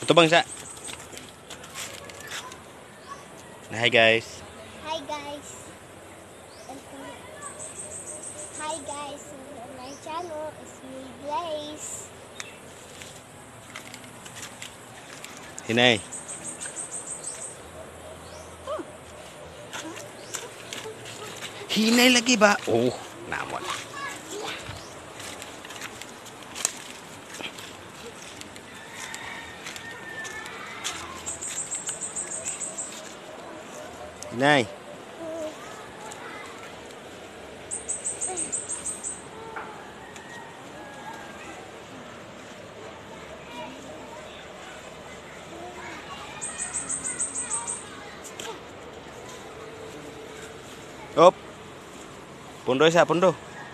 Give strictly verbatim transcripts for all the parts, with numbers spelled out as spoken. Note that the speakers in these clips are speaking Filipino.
Ito bang sa? Hi guys. Hi guys. Hi guys. My channel is me Blaze. Hinay. Hinay lagi ba? Oh, namon. Hinay. Op. Pundo siya, pundo.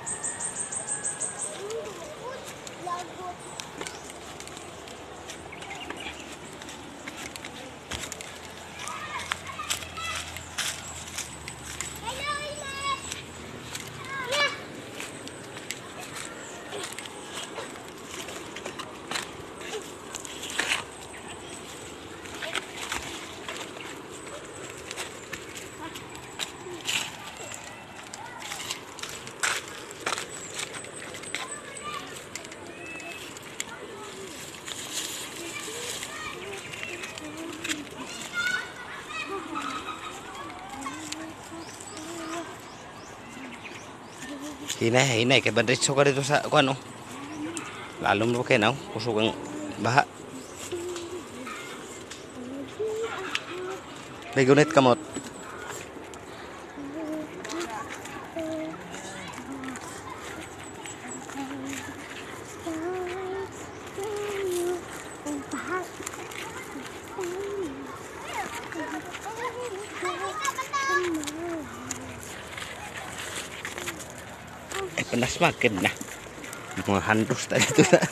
Hinay, hinay kay bandritso ka dito sa kuan oh. Lalom mo kay naw, kusog ang baha. Begunit kamot. Eh, panas makin na. Mga handos tayo ito na.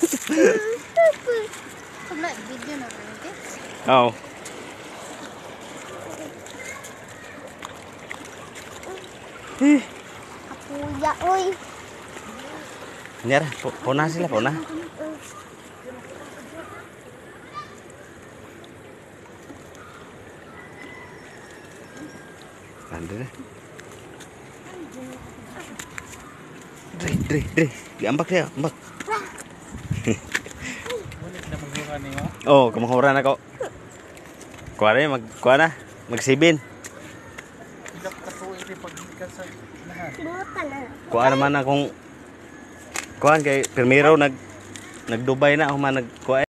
Video na ba ito? Oo. Kapuya, oy. Nyara, puna sila, puna. Nandun na. Dre, dre, dre. Diambak dia, ambak. Oh, kamahuran ako. Kuha rin, mag, kuha na. Magsibin. Kuha naman akong kuha kay primero nag nag Dubai na ako man nag kuha.